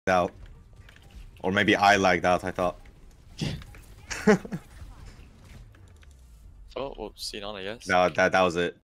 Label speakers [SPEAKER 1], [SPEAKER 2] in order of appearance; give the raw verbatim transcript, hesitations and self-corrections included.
[SPEAKER 1] out. Or maybe I lagged out, I thought.
[SPEAKER 2] Oh, well, seen on, I guess.
[SPEAKER 1] No, that, that was it.